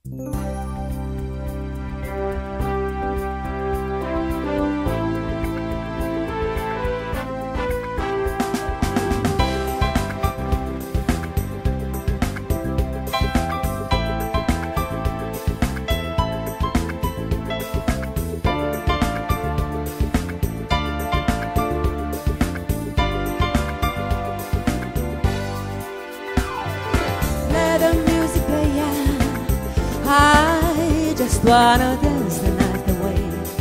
I just wanna dance the night away.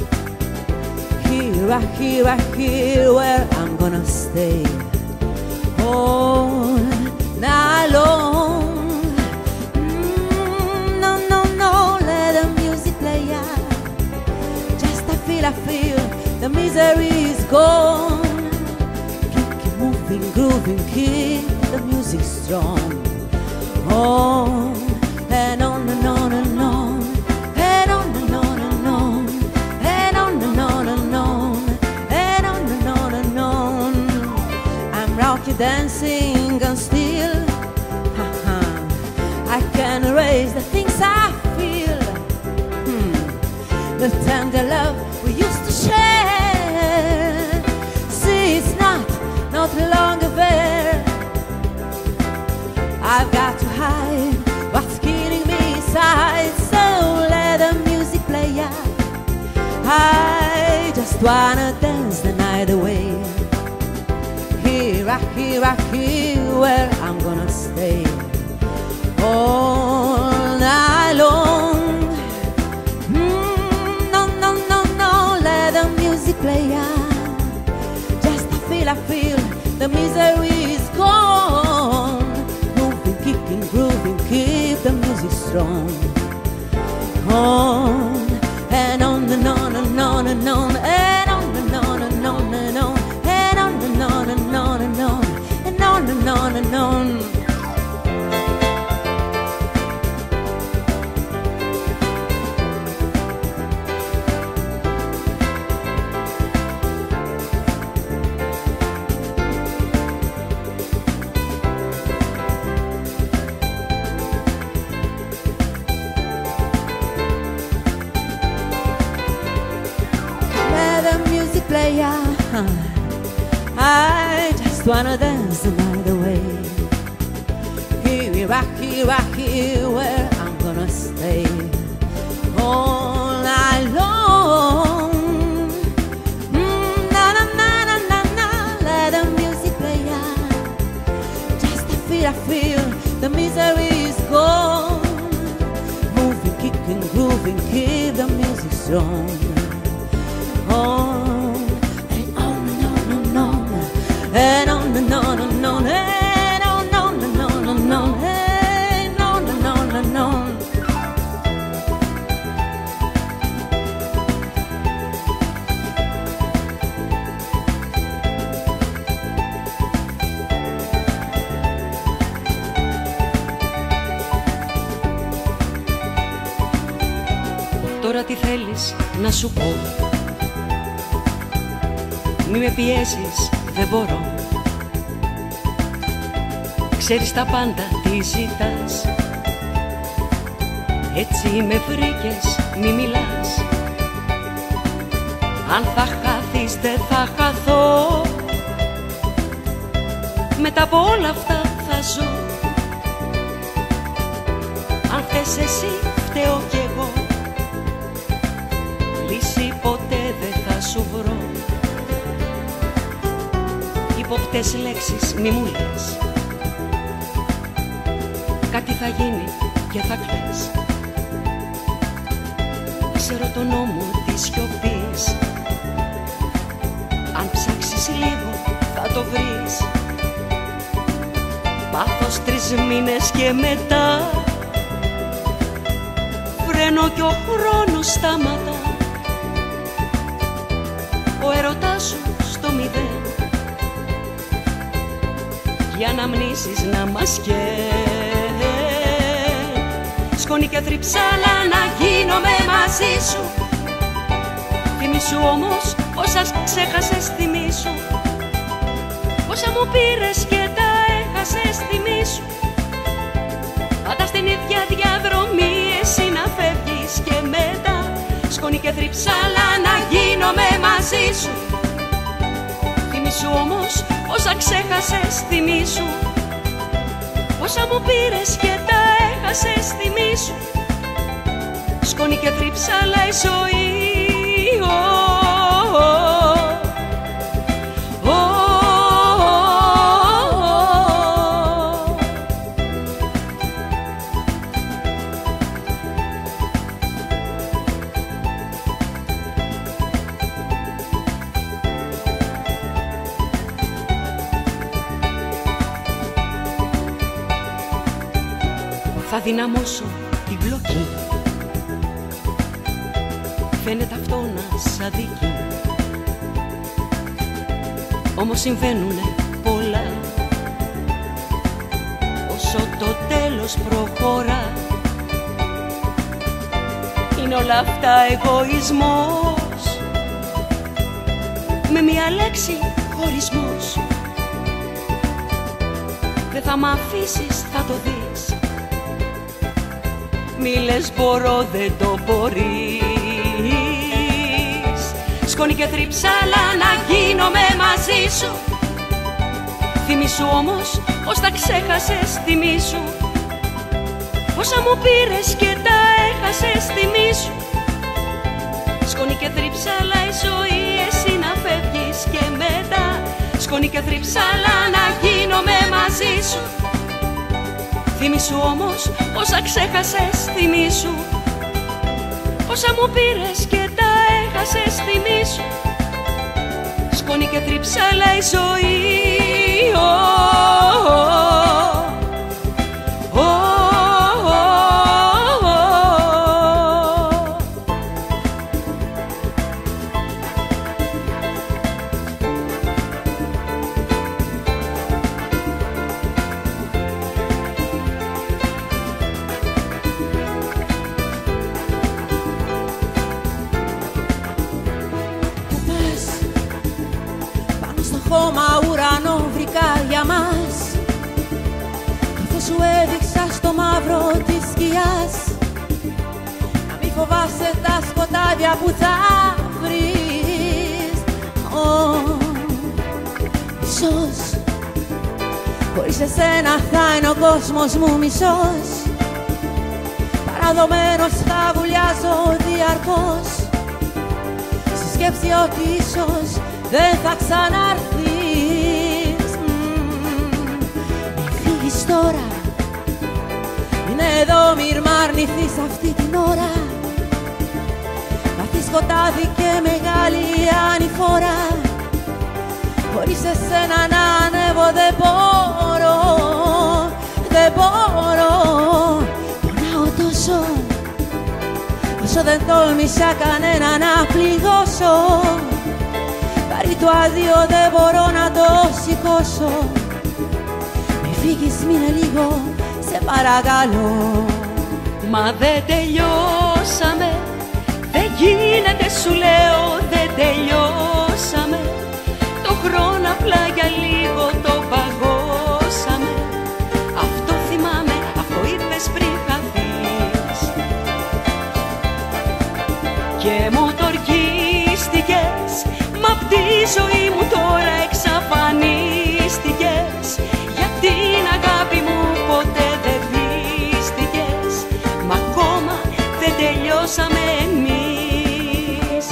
Here where I'm gonna stay all night long. No, let the music play out. Just I feel the misery is gone. Keep moving, grooving, keep the music strong. On and on and on and on, and on and on and on, and on and on and on, and on and on and on. I'm rocky dancing and still I can erase the things I feel. The tender love we used to share. See, it's not longer there. I've got to hide what's killing me inside. So let the music play out. I just wanna dance the night away. Here where I'm gonna stay all night long. No, let the music play out. Just I feel the misery is gone. Moving, kicking, grooving, keep the music strong. On and on and on and on and on and on and on and on and on and on and on and on and on and on and on and on. Play out. I just wanna dance the night away. Here where I'm gonna stay all night long. Let the music play out. Just I feel the misery is gone. Moving, kicking, grooving, keep the music strong. And on and on and on and on and on and on and on and on and on and on and on. Τώρα τι θέλεις να σου πω? Μη με πιέζεις, δεν μπορώ. Ξέρεις τα πάντα, τι ζητάς. Έτσι με βρήκες, μη μιλάς. Αν θα χάθεις, δεν θα χαθώ. Μετά από όλα αυτά θα ζω. Αν θες εσύ, φταίω κι εγώ. Λύση ποτέ δεν θα σου βρω. Υποπτές λέξεις μη μου λες. Κάτι θα γίνει και θα κλαις. Ξέρω τον νόμο της σιωπής. Αν ψάξεις λίγο θα το βρεις. Πάθος 3 μήνες και μετά φρένο κι ο χρόνος σταματά. Ο ερωτάς σου στο μηδέν. Για να μνήσεις να μας καίν. Σκόνη και θρυψάλα να γίνομαι μαζί σου. Θυμήσου όμως όσα ξέχασες, θυμήσου. Όσα μου πήρες και τα έχασες, θυμήσου. Πάντα στην ίδια διαδρομή εσύ να θρύψαλα να γίνομαι μαζί σου. Θυμήσου όμως όσα ξέχασες, θυμήσου όσα μου πήρες και τα έχασες, θυμήσου. Σκόνη και θρύψαλα η ζωή. Θα δυναμώσω την μπλοκή. Φαίνεται αυτό να σ' αδίκει, όμως συμβαίνουνε πολλά. Όσο το τέλος προχωρά, είναι όλα αυτά εγωισμός, με μια λέξη χωρισμός. Δεν θα μ' αφήσεις, θα το δεις. Μη λες μπορώ, δεν το μπορείς. Σκόνη και θρύψαλα να γίνομαι μαζί σου. Θυμήσου όμως πως τα ξέχασες, θυμήσου όσα μου πήρες και τα έχασες, θυμήσου. Σκόνη και θρύψαλα η ζωή, εσύ να φεύγεις και μετά. Σκόνη και θρύψαλα να γίνομαι μαζί σου. Θυμήσου όμως όσα ξέχασες, θυμήσου όσα μου πήρες και τα έχασες, θυμήσου. Σκόνη και θρύψαλα η ζωή. Χώμα ουρανό βρήκα για μας, καθώς σου έδειξα στο μαύρο της σκιάς. Να μη φοβάσαι τα σκοτάδια που θα βρεις. Ίσως χωρίς εσένα θα είναι ο κόσμος μου μισός. Παραδομένος θα βουλιάζω διαρκώς, στη σκέψη ότι ίσως δεν θα ξαναρθείς. Μην φύγεις τώρα, είναι εδώ, μη μ' αρνηθείς αυτή την ώρα. Βαθύ σκοτάδι και μεγάλη ανηφόρα, χωρίς εσένα να ανέβω δεν μπορώ, δεν μπορώ. Πονάω τόσο, όσο δεν τόλμησα κανένα να πληγώσω. Το άδειο δεν μπορώ να το σηκώσω. Μη φύγεις, μείνε λίγο, σε παρακαλώ. Μα δεν τελειώσαμε, δεν γίνεται σου λέω, δεν τελειώσαμε. Το χρόνο απλά για λίγο το παγώσαμε. Αυτό θυμάμαι, αυτό είπες πριν χαθείς. Και μου το ορκίστηκες, μ' απ' τη ζωή μου τώρα εξαφανίστηκες. Για την αγάπη μου ποτέ δεν πίστηκες. Μα ακόμα δεν τελειώσαμε εμείς.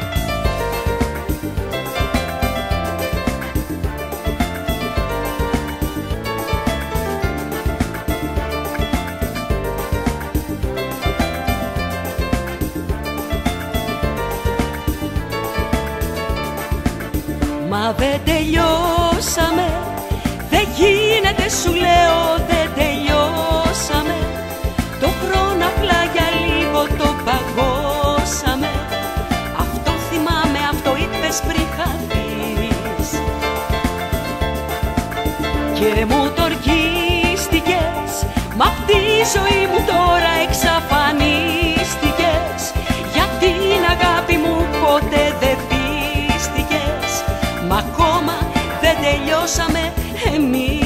Μα δεν τελειώσαμε, δεν γίνεται σου λέω, δεν τελειώσαμε. Το χρόνο απλά για λίγο το παγώσαμε. Αυτό θυμάμαι, αυτό είπες πριν χαθείς. Και μου το ορκίστηκες, μ' απ' τη ζωή μου τώρα εξαφανίστηκες. Για την αγάπη μου ποτέ δεν πίστηκες. Μα ακόμα δεν τελειώσαμε εμείς.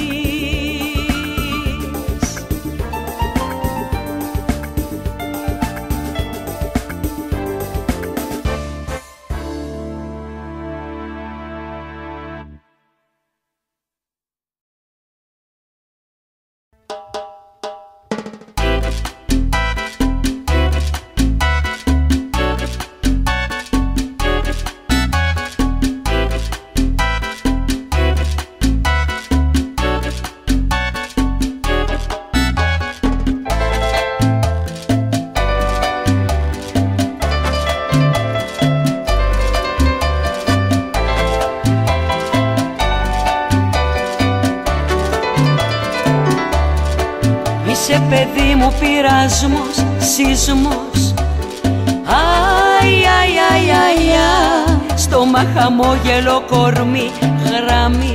παιδί μου πειρασμός, σεισμός. Αι, αι, αι, αι, αι, στόμα χαμόγελο, κορμί, γραμμή.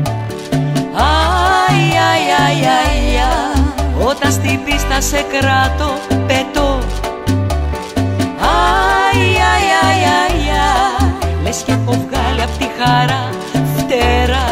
Αι, αι, αι, αι, αι, όταν στην πίστα σε κράτω, πετώ. Αι, αι, αι, αι, αι, λες κι έχω βγάλει απ' τη χαρά φτερά.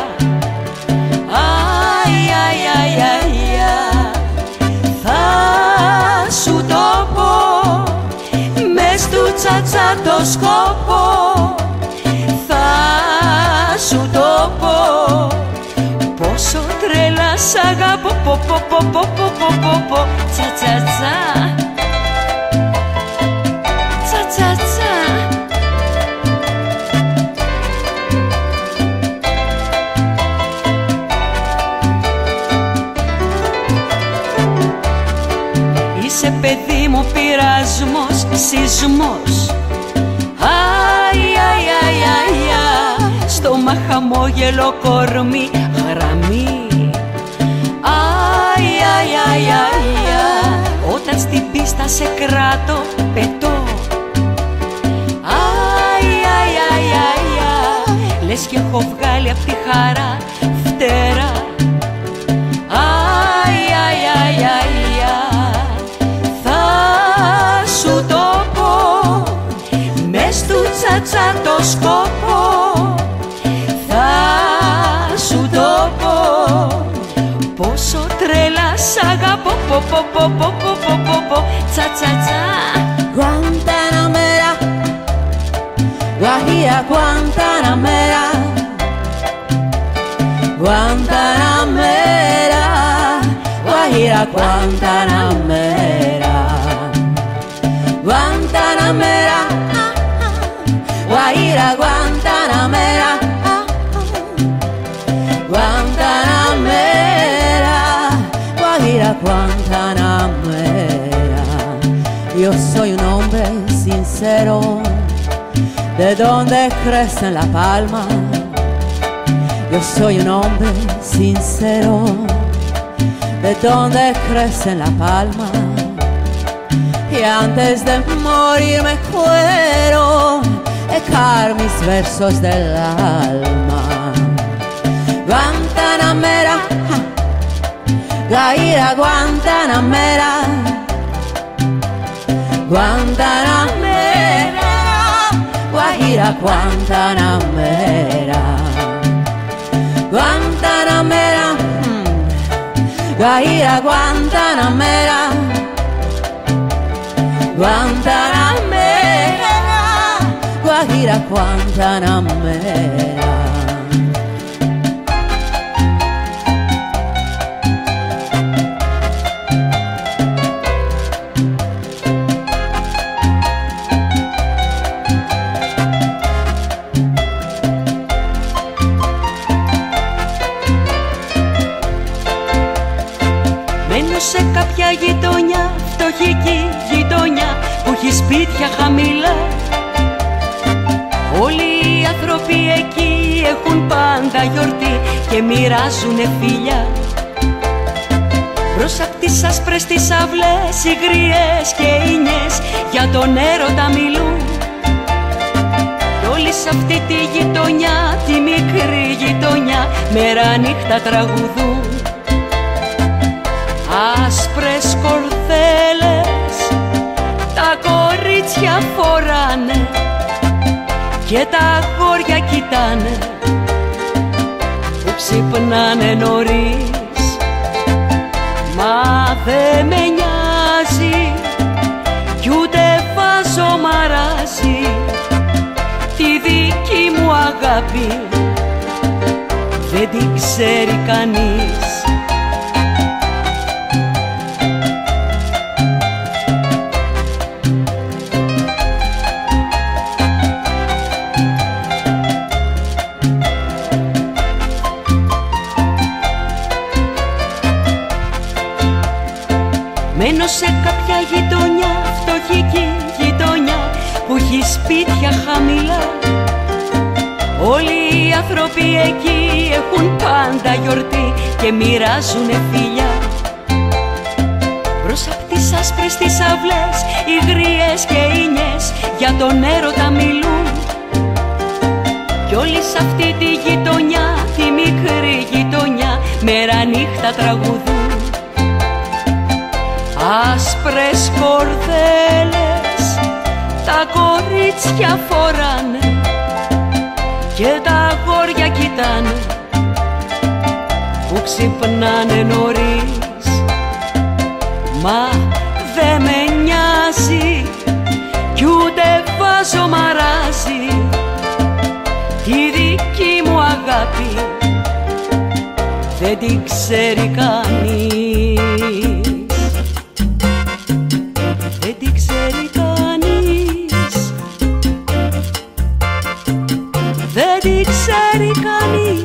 Αι, αι, αι, αι, αι, θα σου το πω μες του τσατσά το σκόπο. Θα σου το πω πόσο τρέλα σ' αγαπώ. Πο, πο, πο, πο, πο, πο, πο, πο. Τσα, τσα, τσα. Τσα, τσα, τσα. Είσαι παιδί μου πειρασμός, σεισμός. Αι, αι, αι, αι, αι, στόμα χαμόγελο, κορμί, γραμμή. Αι, αι, αι, αι, αι, όταν στην πίστα σε κράτω, πετώ. Αι, αι, αι, αι, αι, λες κι έχω βγάλει απ' τη χαρά φτερά. Αι, αι, αι, αι, θα σου το πω μες του τσατσά το σκόπο. Θα σου το πω πόσο τρέλα σ' αγαπώ. Πο, πο, πο, πο, πο, πο, πο, πο. Τσα, τσα, τσα. Guantanamera, Guajira, Guantanamera, Guantanamera, Guajira, Guantanamera, Guantanamera, Guajira, Guantanamera, Guantanamera, Guajira, Guantanamera. Yo soy un hombre sincero, de donde crece la palma. Yo soy un hombre sincero, de donde crece la palma. Y antes de morir me quiero ecar mis versos del alma. Guantanamera, Guajira, Guantanamera, Guantanamera, Guajira, Guantanamera, Guantanamera, Guajira, Guantanamera, Guantanamera, Guajira, Guantanamera. Μένω σε κάποια γειτονιά, φτωχική γειτονιά που έχει σπίτια χαμηλά. Όλοι οι άνθρωποι εκεί έχουν πάντα γιορτή και μοιράζουνε φιλιά. Μπρος απ' τις άσπρες τις αυλές, οι γριές και οι ίνιες για τον έρωτα μιλούν. Κι όλοι σ' αυτή τη γειτονιά, τη μικρή γειτονιά, μέρα νύχτα τραγουδούν. Άσπρες κορδέλες τα κορίτσια φοράνε και τα αγόρια κοιτάνε που ξυπνάνε νωρίς. Μα δε με νοιάζει κι ούτε βάζω μαράζι τη δική μου αγάπη δεν την ξέρει κανείς. Μένω σε κάποια γειτονιά, φτωχική γειτονιά που έχει σπίτια χαμηλά. Όλοι οι άνθρωποι εκεί έχουν πάντα γιορτή και μοιράζουνε φιλιά. άσπρες τις αυλές, οι γρίες και οι νιές για τον έρωτα μιλούν. Κι όλοι σ' αυτή τη γειτονιά, τη μικρή γειτονιά, μέρα νύχτα τραγουδούν. Άσπρες κορδέλες τα κορίτσια φοράνε και τα αγόρια κοιτάνε που ξυπνάνε νωρίς. Μα δε με νοιάζει κι ούτε βάζω μαράζι, τη δική μου αγάπη δεν την ξέρει κανείς. Δεν την ξέρει κανείς. Δεν την ξέρει κανείς.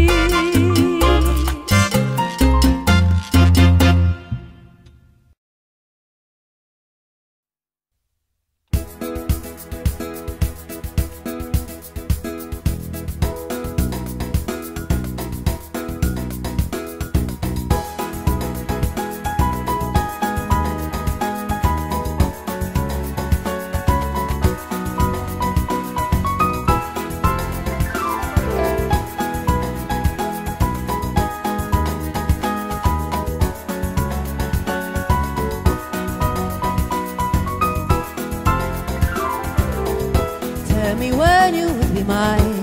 Tell me when you will be mine.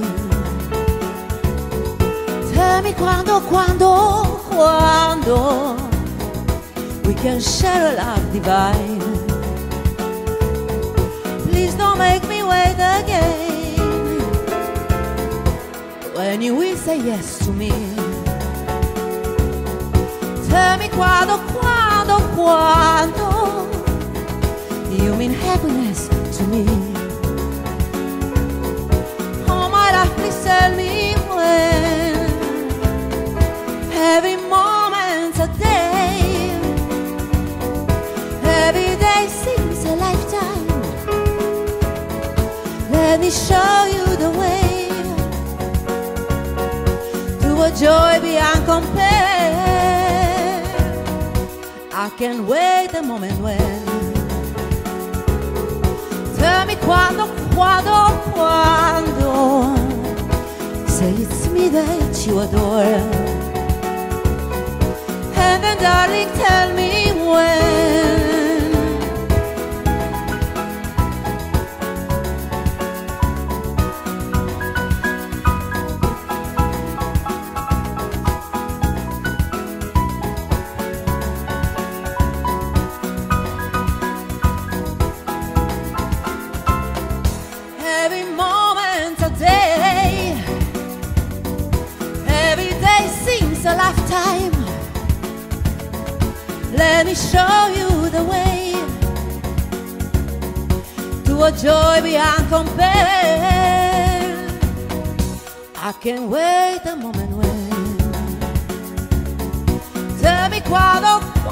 Tell me quando we can share a love divine. Please don't make me wait again. When you will say yes to me. Tell me quando you mean happiness to me. Please tell me when. Every moment a day, every day seems a lifetime. Let me show you the way to a joy beyond compare. I can't wait the moment when. Tell me quando say it's me that you adore. And then darling tell me when. Every moment a day, every day seems a lifetime. Let me show you the way to a joy beyond compare. I can't wait the moment when. Tell me quando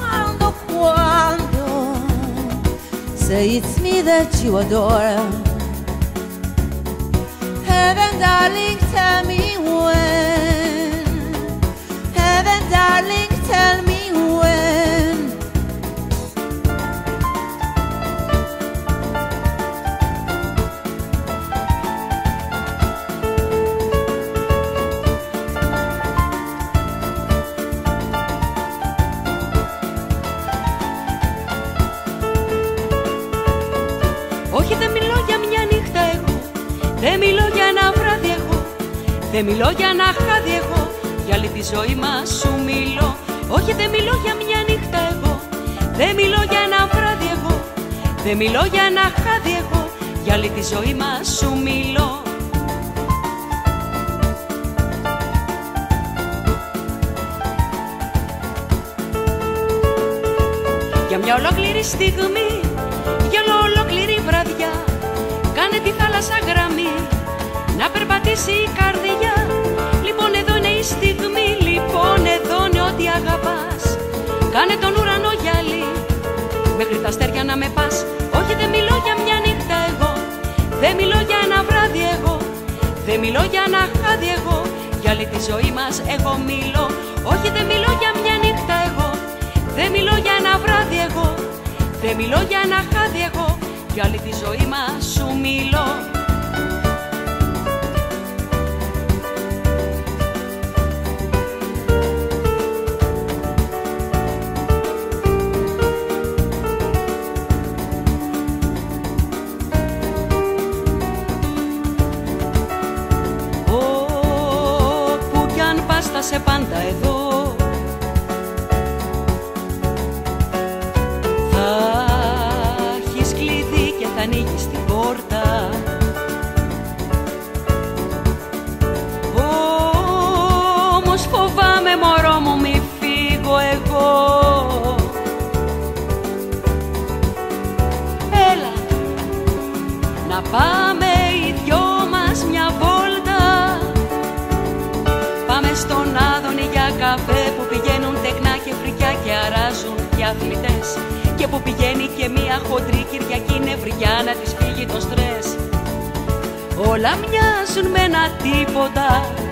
say it's me that you adore. Heaven, darling, tell me when. Heaven, darling, tell me when. Όχι, δεν μιλώ για μια νύχτα εγώ, δεν μιλώ για ένα βράδυ εγώ, δεν μιλώ για ένα χάδι εγώ, για όλη τη ζωή μας σου μιλώ. Όχι, δεν μιλώ για μια νύχτα εγώ, δεν μιλώ για ένα βράδυ εγώ, δεν μιλώ για ένα χάδι εγώ, για όλη τη ζωή μας σου μιλώ. Για μια ολόκληρη στιγμή, για ολόκληρη βραδιά, κάνε τη θάλασσα γραμμή, να περπατήσει η καρδιά. Λοιπόν εδώ είναι η στιγμή, λοιπόν εδώ είναι ό,τι αγαπάς. Κάνε τον ουρανό γυαλί, μέχρι τα αστέρια να με πας. Όχι, δεν μιλώ για μια νύχτα εγώ, δεν μιλώ για ένα βράδυ εγώ, δεν μιλώ για ένα χάδι εγώ, για όλη τη ζωή μας εγώ μιλώ. Όχι, δεν μιλώ για μια νύχτα εγώ, δεν μιλώ για ένα βράδυ εγώ, Δεν μιλώ για ένα χάδι εγώ, για όλη τη ζωή μας σου μιλώ. Όπου κι αν πας θα σε πάντα εδώ. Ανοίγεις την πόρτα. Όμως φοβάμαι μωρό μου μη φύγω εγώ. Έλα να πάμε οι δυο μας μια βόλτα. Πάμε στον Άδωνη για καφέ που πηγαίνουν τεκνά και φρικιά και αράζουν και αθλητές. Και που πηγαίνει και μία χοντρή Κυριακή νευριά να της φύγει το στρες. Όλα μοιάζουν με ένα τίποτα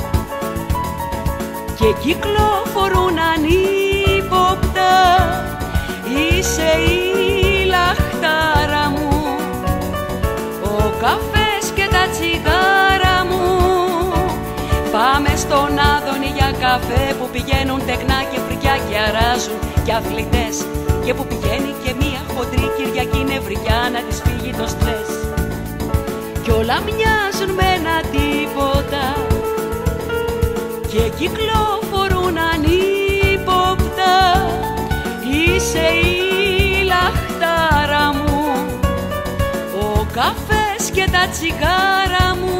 και κυκλοφορούν ανύποπτα. Είσαι η λαχτάρα μου, ο καφές και τα τσιγάρα μου. Πάμε στον Άδωνη για καφέ που πηγαίνουν τεκνά και φρικιά και αράζουν και αθλητές. Και που πηγαίνει και μία χοντρή Κυριακή νευριά να της φύγει το στρες. Κι όλα μοιάζουν με ένα τίποτα και κυκλοφορούν ανύποπτα. Είσαι η λαχτάρα μου, ο καφές και τα τσιγάρα μου.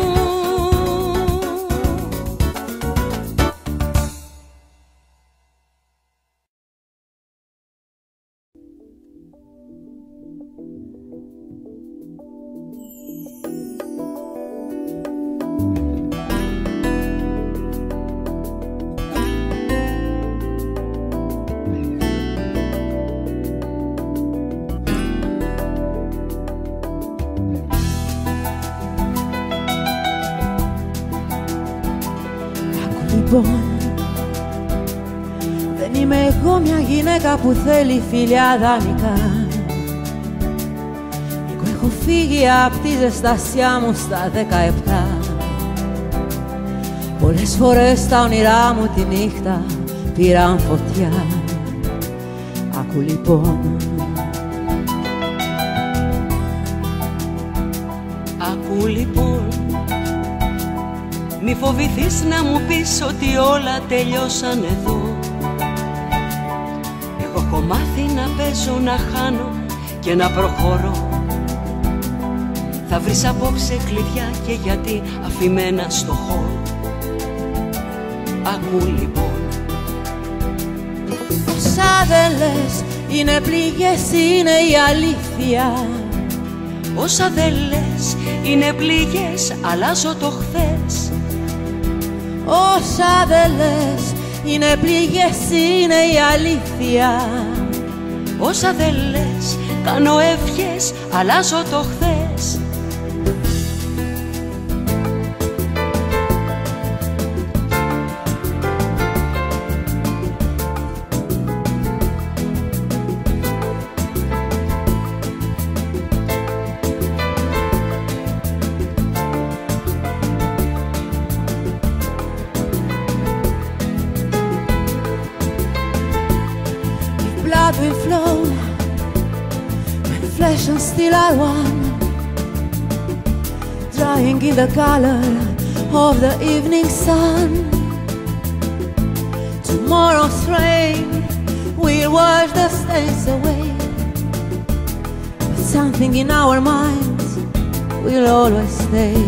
Δεν είμαι εγώ μια γυναίκα που θέλει φιλιά δανεικά. Εγώ έχω φύγει απ' τη ζεστασιά μου στα 17. Πολλές φορές τα όνειρά μου τη νύχτα πήραν φωτιά. Άκου λοιπόν. Άκου λοιπόν. Μη φοβηθείς να μου πεις ότι όλα τελειώσαν εδώ. Εγώ έχω μάθει να παίζω, να χάνω και να προχωρώ. Θα βρεις απόψε κλειδιά και γιατί αφημένα στο χώρο. Άκου λοιπόν. Όσα δεν λες είναι πληγές, είναι η αλήθεια. Όσα δεν λες είναι πληγές, αλλάζω το χθες. Όσα δεν λες είναι πληγές, είναι η αλήθεια. Όσα δεν λες κάνω ευχές, αλλάζω το χθες. Will flow when flesh and steel are one, drying in the color of the evening sun. Tomorrow's rain will wash the stains away, but something in our minds will always stay.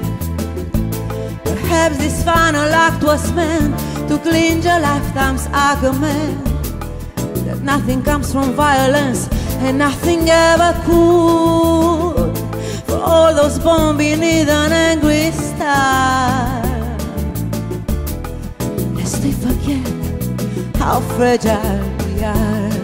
Perhaps this final act was meant to cleanse a lifetime's argument. Nothing comes from violence and nothing ever could. For all those born beneath an angry star, lest we forget how fragile we are.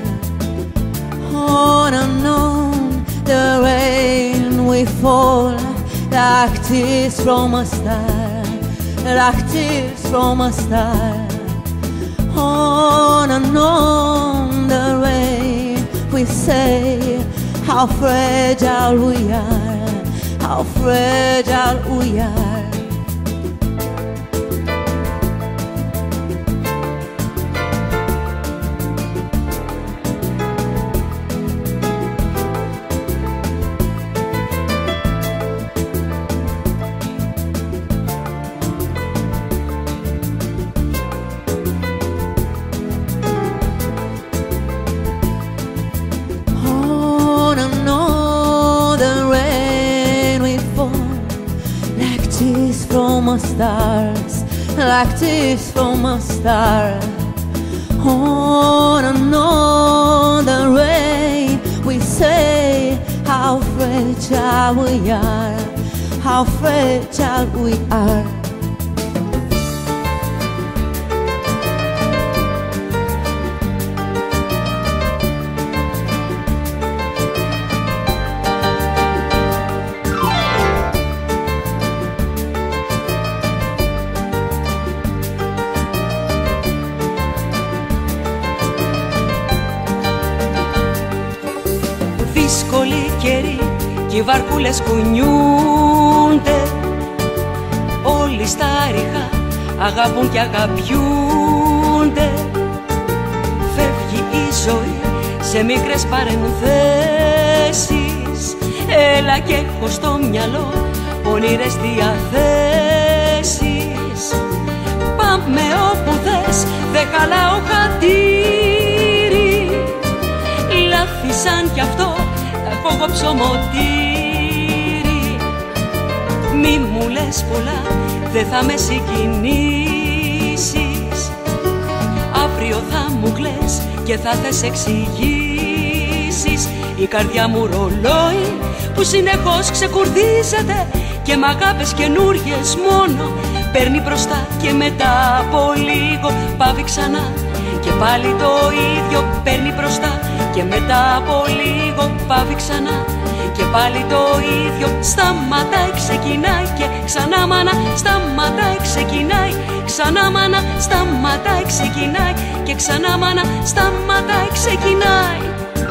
On and on the rain will fall like tears from a star, like tears from a star. On and on the rain we say how fragile we are, how fragile we are. From a stars, like this from a star. On and on the rain, we say how fragile we are, how fragile we are. Δύσκολοι καιροί κι οι βαρκούλες κουνιούνται, όλοι στα ριχά αγαπούν και αγαπιούνται. Φεύγει η ζωή σε μικρές παρενθέσεις, έλα και έχω στο μυαλό πονηρές διαθέσεις. Πάμε όπου θες, δεν χαλάω χατήρι, λάθη σαν κι αυτό έχω εγώ ψωμοτήρι. Μη μου λες πολλά, δεν θα με συγκινήσεις, αύριο θα μου κλαις και θα θες εξηγήσεις. Η καρδιά μου ρολόι που συνεχώς ξεκουρδίζεται και μ' αγάπες καινούριες μόνο παίρνει μπροστά και μετά από λίγο πάβει ξανά. Και πάλι το ίδιο παίρνει μπροστά και μετά από λίγο πάβει ξανά. Και πάλι το ίδιο σταματάει, ξεκινάει και ξανά μάνα. Σταματάει, ξεκινάει, ξανά μάνα. Σταματάει, ξεκινάει και ξανά μάνα. Σταματάει, ξεκινάει.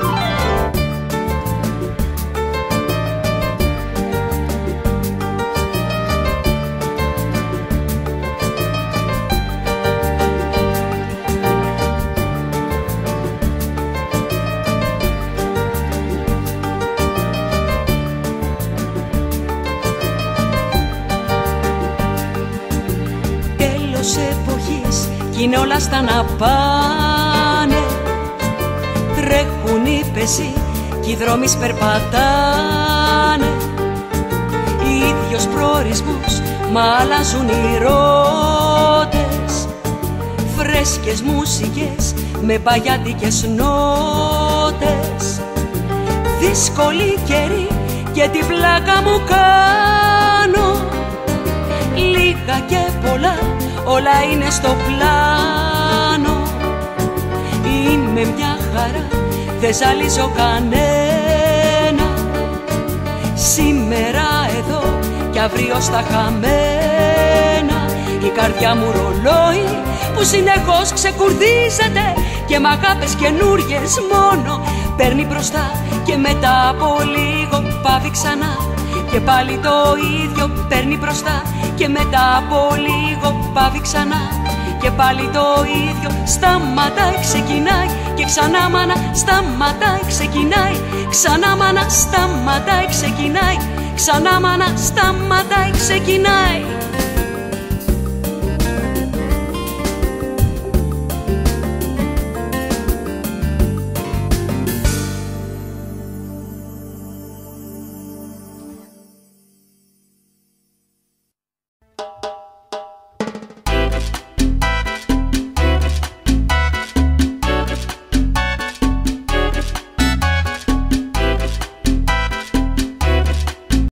Εποχής κι είναι όλα στα να πάνε, τρέχουν οι πεζοί κι οι δρόμοι περπατάνε. Ίδιος προορισμός μα αλλάζουν οι ρότες, φρέσκες μουσικές με παγιάτικες νότες. Δύσκολη καιρή και την πλάκα μου κάνω, λίγα και πολλά όλα είναι στο πλάνο. Είμαι μια χαρά, δεν ζαλίζω κανένα, σήμερα εδώ κι αύριο στα χαμένα. Η καρδιά μου ρολόι που συνεχώς ξεκουρδίζεται και μ' αγάπες καινούριες μόνο παίρνει μπροστά και μετά από λίγο πάβει ξανά. Και πάλι το ίδιο παίρνει μπροστά και μετά από λίγο πάβει ξανά. Και πάλι το ίδιο σταματάει, ξεκινάει και ξανά μάνα. Σταματάει, ξεκινάει, ξανά μάνα. Σταματάει, ξεκινάει, ξανά μάνα. Σταματάει, ξεκινάει.